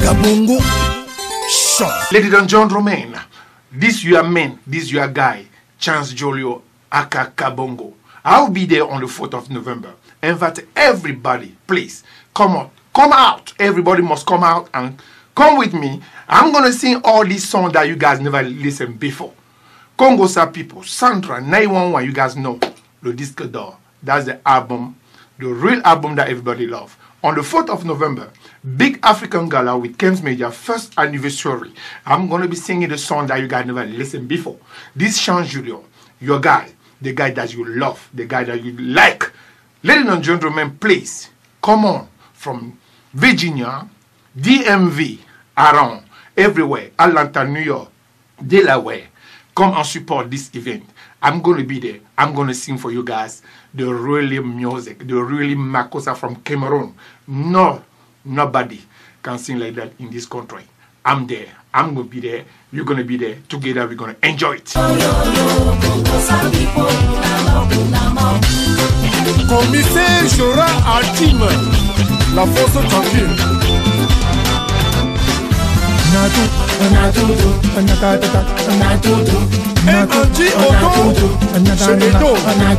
Kabongo Show. Ladies and gentlemen, this your man, this your guy, Chance Jolio, aka Kabongo. I'll be there on the 4th of November. Invite everybody, please, come out. Come out. Everybody must come out and come with me. I'm going to sing all these songs that you guys never listened before. Congo Sa People, Sandra, 911, you guys know. Le Disque d'Or. That's the album, the real album that everybody loves. On the 4th of November, Big African Gala with Kems Media, first anniversary. I'm going to be singing the song that you guys never listened before. This Chance Julio, your guy, the guy that you love, the guy that you like. Ladies and gentlemen, please, come on from Virginia, DMV, around, everywhere, Atlanta, New York, Delaware. Come and support this event. I'm going to be there. I'm going to sing for you guys the really music, the really Makossa from Cameroon. No, nobody can sing like that in this country. I'm there. I'm going to be there. You're going to be there. Together, we're going to enjoy it. Commissaire Jora Altime, la force tranquille. Andy Ogo, c'est Edo.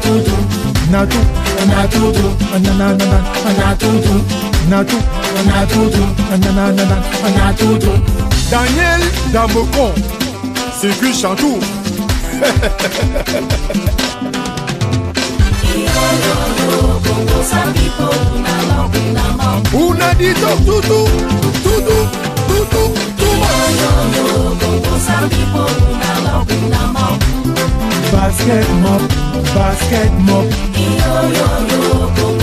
Daniel Damokon, c'est Guy Chantou. Una dito tutu, tutu, tutu, basket mop, basket mop.